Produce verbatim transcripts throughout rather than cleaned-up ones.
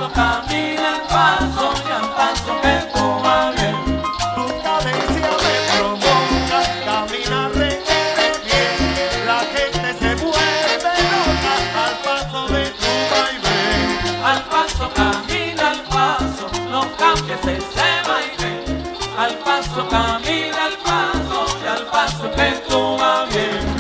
paso camina al paso y al paso que tú vas bien. Tu cadencia me provoca, camina requiere bien. La gente se vuelve loca al paso de tu vaivén. Al paso camina al paso, no cambies ese vaivén. Al paso camina al paso y al paso que tú vas bien.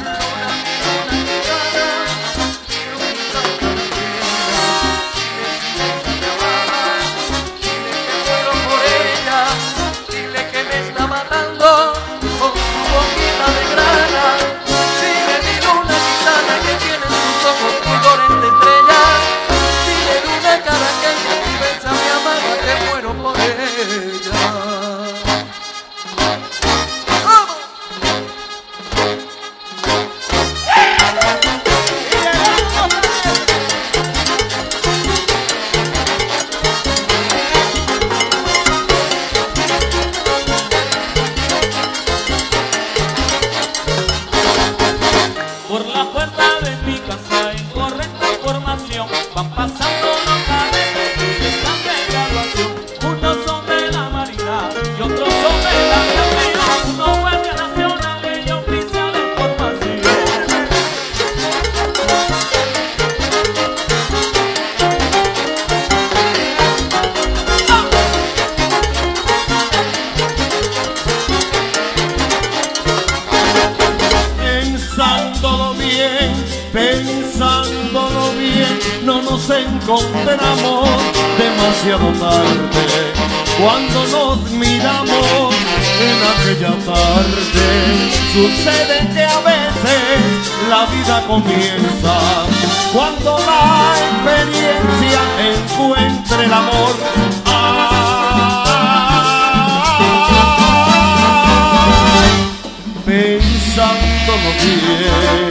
Por la puerta de mi casa en correcta formación van pasando los cadetes que están de graduación. Unos son de la Marina y otros son de la aviación. Uno guardia nacional y oficial en formación. Pensándolo bien, pensándolo bien, no nos encontramos demasiado tarde. Cuando nos miramos en aquella tarde, sucede que a veces la vida comienza cuando la experiencia encuentre el amor. Pensándolo bien,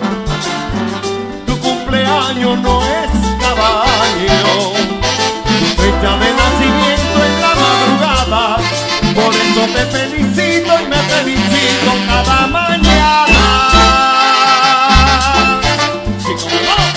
tu cumpleaños no es cada año, tu fecha de nacimiento es la madrugada. Por eso te felicito y me felicito cada mañana. Y como no,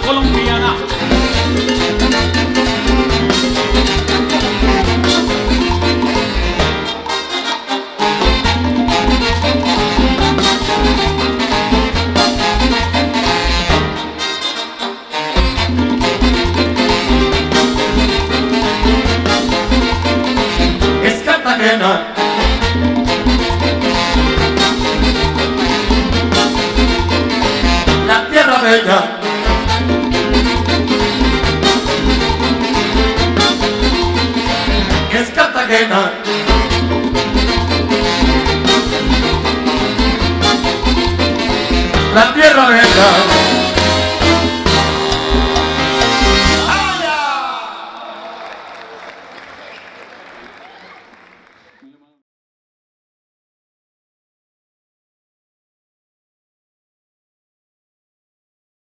colombiana. Es Cartagena, la tierra bella. Es Cartagena, la tierra bella.